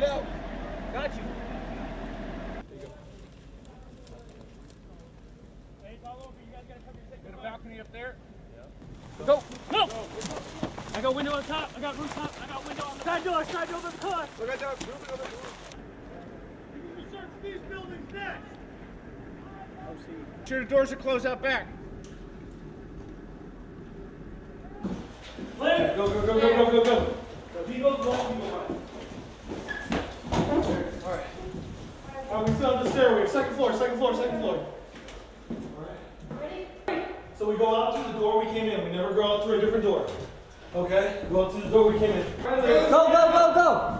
Get out. Got you. Hey, Paulo, you guys gotta come here. Got a balcony up there? Yeah. Go. No. I got window on top. I got rooftop. I got window on the side door. Side door of the car. Look at that. Move it over there. We're gonna search these buildings next. Sure the doors are closed out back. Go, go, go, go, go, go, go. He goes long, he goes right. All right. All right, we still have the stairway. Second floor, second floor, second floor. All right. Ready? So we go out through the door we came in. We never go out through a different door. Okay? Go out through the door we came in. Go, go, go, go.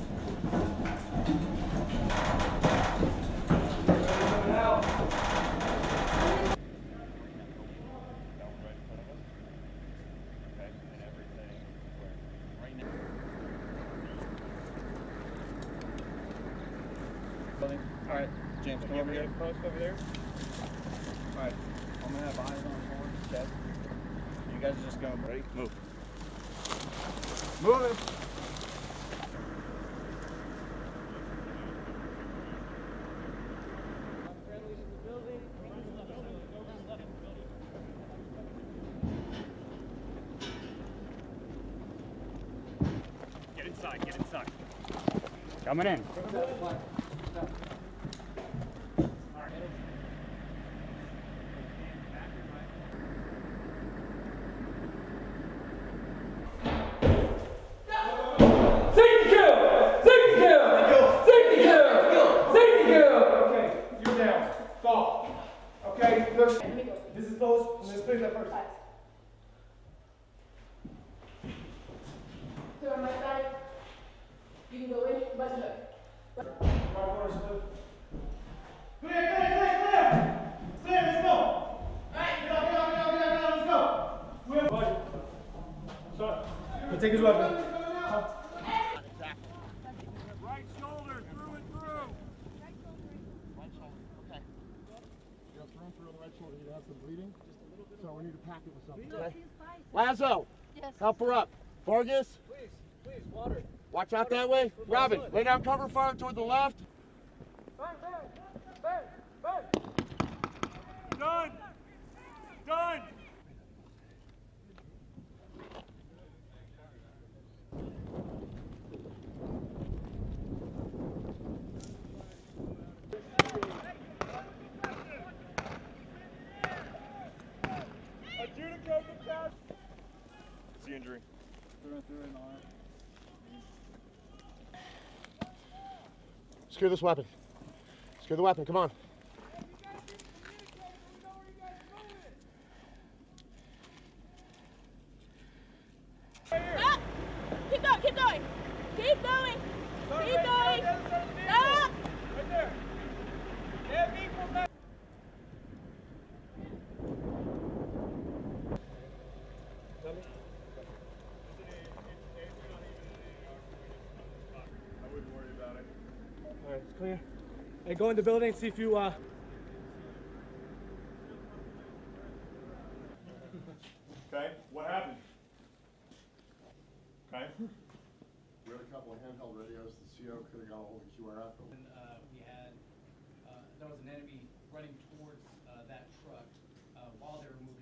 All right, James, come over here. Post over there. All right, I'm gonna have eyes on board. Okay. You guys are just going ready. Move. Move it. Get inside, get inside. Coming in. Okay, this is post. Let's put that first. So on my side, you can go in, but look. Right corner split. Clear, let's go. Alright, get out, let's go. Buddy. Stop. Take his weapon. Right shoulder, through and through. Right shoulder, okay. You got thrown through on the right shoulder. You have some bleeding, so we need to pack it with something. Okay. Lazo, Yes. help her up. Vargas, Please, water. watch out that way. Robin, lay down cover fire toward the left. Done. Done. Adjudicate the test. What's the injury? Through an arm. Secure this weapon. Secure the weapon, come on. Stop! Keep going, keep going. Keep going. Keep going. Stop! Right there. They have equal time. I wouldn't worry about it. All right, it's clear. Hey, go in the building, see if you, Okay, what happened? Okay. We had a couple of handheld radios. The CO could have got a hold of QRF. We had, there was an enemy running towards that truck while they were moving.